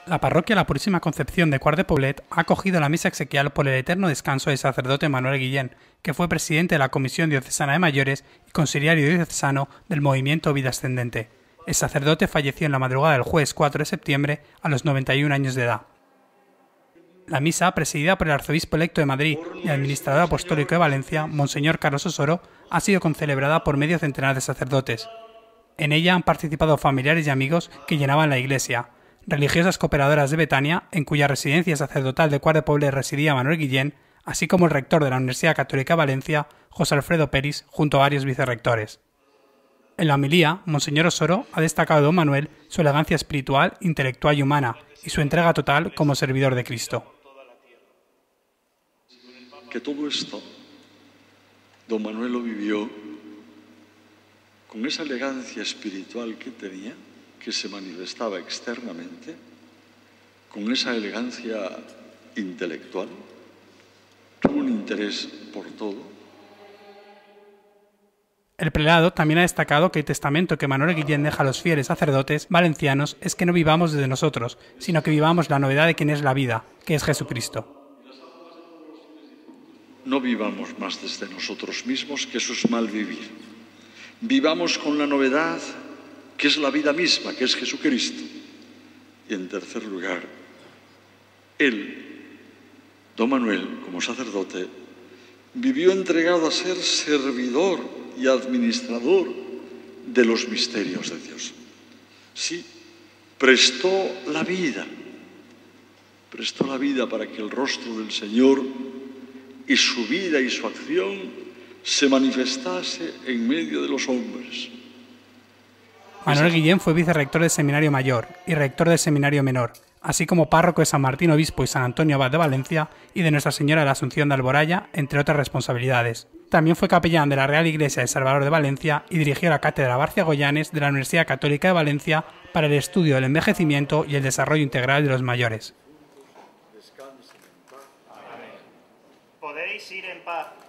La parroquia La Purísima Concepción de Quart de Poblet ha acogido la misa exequial por el eterno descanso del sacerdote Manuel Guillén, que fue presidente de la Comisión Diocesana de Mayores y consiliario diocesano del movimiento Vida Ascendente. El sacerdote falleció en la madrugada del jueves 4 de septiembre a los 91 años de edad. La misa, presidida por el arzobispo electo de Madrid y administrador apostólico de Valencia, Monseñor Carlos Osoro, ha sido concelebrada por medio centenar de sacerdotes. En ella han participado familiares y amigos que llenaban la iglesia, religiosas cooperadoras de Betania, en cuya residencia sacerdotal de Quart de Poblet residía Manuel Guillén, así como el rector de la Universidad Católica de Valencia, José Alfredo Peris, junto a varios vicerrectores. En la homilía, Monseñor Osoro ha destacado de don Manuel su elegancia espiritual, intelectual y humana, y su entrega total como servidor de Cristo. Que todo esto, don Manuel lo vivió con esa elegancia espiritual que tenía, que se manifestaba externamente, con esa elegancia intelectual, tuvo un interés por todo. El prelado también ha destacado que el testamento que Manuel Guillén deja a los fieles sacerdotes valencianos es que no vivamos desde nosotros, sino que vivamos la novedad de quien es la vida, que es Jesucristo. No vivamos más desde nosotros mismos, que eso es mal vivir. Vivamos con la novedad que es la vida misma, que es Jesucristo. Y en tercer lugar, él, don Manuel, como sacerdote, vivió entregado a ser servidor y administrador de los misterios de Dios. Sí, prestó la vida para que el rostro del Señor y su vida y su acción se manifestase en medio de los hombres. Manuel Guillén fue vicerrector del Seminario Mayor y rector del Seminario Menor, así como párroco de San Martín Obispo y San Antonio Abad de Valencia y de Nuestra Señora de la Asunción de Alboraya, entre otras responsabilidades. También fue capellán de la Real Iglesia de Salvador de Valencia y dirigió la Cátedra Barcia Goyanes de la Universidad Católica de Valencia para el estudio del envejecimiento y el desarrollo integral de los mayores. Podéis ir en paz.